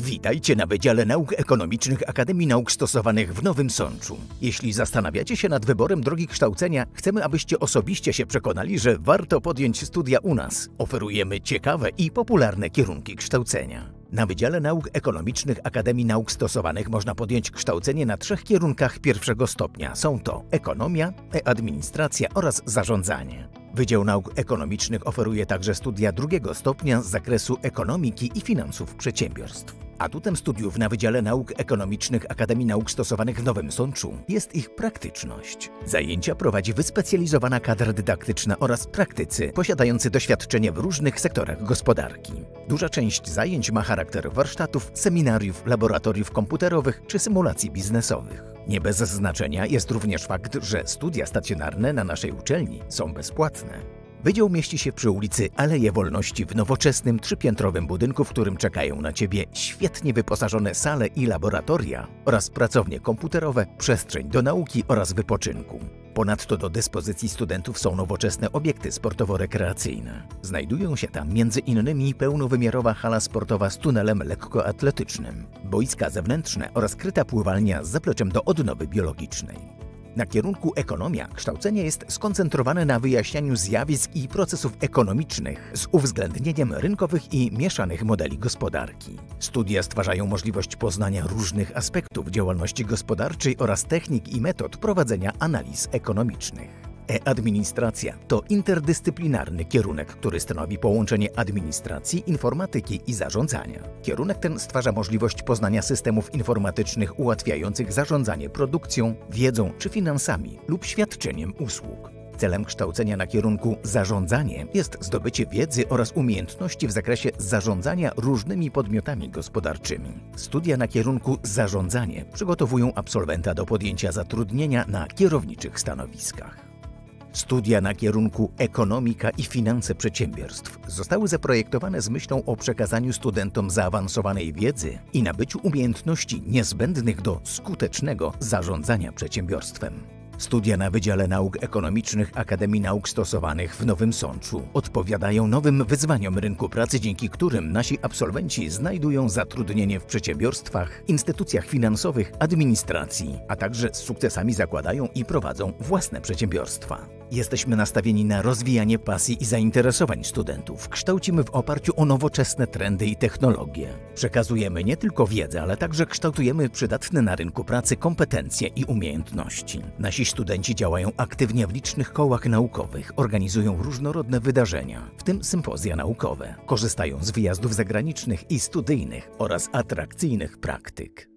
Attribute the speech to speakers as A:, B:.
A: Witajcie na Wydziale Nauk Ekonomicznych Akademii Nauk Stosowanych w Nowym Sączu. Jeśli zastanawiacie się nad wyborem drogi kształcenia, chcemy, abyście osobiście się przekonali, że warto podjąć studia u nas. Oferujemy ciekawe i popularne kierunki kształcenia. Na Wydziale Nauk Ekonomicznych Akademii Nauk Stosowanych można podjąć kształcenie na 3 kierunkach pierwszego stopnia. Są to ekonomia, administracja oraz zarządzanie. Wydział Nauk Ekonomicznych oferuje także studia drugiego stopnia z zakresu ekonomiki i finansów przedsiębiorstw. Atutem studiów na Wydziale Nauk Ekonomicznych Akademii Nauk Stosowanych w Nowym Sączu jest ich praktyczność. Zajęcia prowadzi wyspecjalizowana kadra dydaktyczna oraz praktycy posiadający doświadczenie w różnych sektorach gospodarki. Duża część zajęć ma charakter warsztatów, seminariów, laboratoriów komputerowych czy symulacji biznesowych. Nie bez znaczenia jest również fakt, że studia stacjonarne na naszej uczelni są bezpłatne. Wydział mieści się przy ulicy Aleje Wolności w nowoczesnym 3-piętrowym budynku, w którym czekają na Ciebie świetnie wyposażone sale i laboratoria oraz pracownie komputerowe, przestrzeń do nauki oraz wypoczynku. Ponadto do dyspozycji studentów są nowoczesne obiekty sportowo-rekreacyjne. Znajdują się tam m.in. pełnowymiarowa hala sportowa z tunelem lekkoatletycznym, boiska zewnętrzne oraz kryta pływalnia z zapleczem do odnowy biologicznej. Na kierunku ekonomia kształcenie jest skoncentrowane na wyjaśnianiu zjawisk i procesów ekonomicznych z uwzględnieniem rynkowych i mieszanych modeli gospodarki. Studia stwarzają możliwość poznania różnych aspektów działalności gospodarczej oraz technik i metod prowadzenia analiz ekonomicznych. E-administracja to interdyscyplinarny kierunek, który stanowi połączenie administracji, informatyki i zarządzania. Kierunek ten stwarza możliwość poznania systemów informatycznych ułatwiających zarządzanie produkcją, wiedzą czy finansami lub świadczeniem usług. Celem kształcenia na kierunku zarządzanie jest zdobycie wiedzy oraz umiejętności w zakresie zarządzania różnymi podmiotami gospodarczymi. Studia na kierunku zarządzanie przygotowują absolwenta do podjęcia zatrudnienia na kierowniczych stanowiskach. Studia na kierunku ekonomika i finanse przedsiębiorstw zostały zaprojektowane z myślą o przekazaniu studentom zaawansowanej wiedzy i nabyciu umiejętności niezbędnych do skutecznego zarządzania przedsiębiorstwem. Studia na Wydziale Nauk Ekonomicznych Akademii Nauk Stosowanych w Nowym Sączu odpowiadają nowym wyzwaniom rynku pracy, dzięki którym nasi absolwenci znajdują zatrudnienie w przedsiębiorstwach, instytucjach finansowych, administracji, a także z sukcesami zakładają i prowadzą własne przedsiębiorstwa. Jesteśmy nastawieni na rozwijanie pasji i zainteresowań studentów. Kształcimy w oparciu o nowoczesne trendy i technologie. Przekazujemy nie tylko wiedzę, ale także kształtujemy przydatne na rynku pracy kompetencje i umiejętności. Nasi studenci działają aktywnie w licznych kołach naukowych, organizują różnorodne wydarzenia, w tym sympozja naukowe. Korzystają z wyjazdów zagranicznych i studyjnych oraz atrakcyjnych praktyk.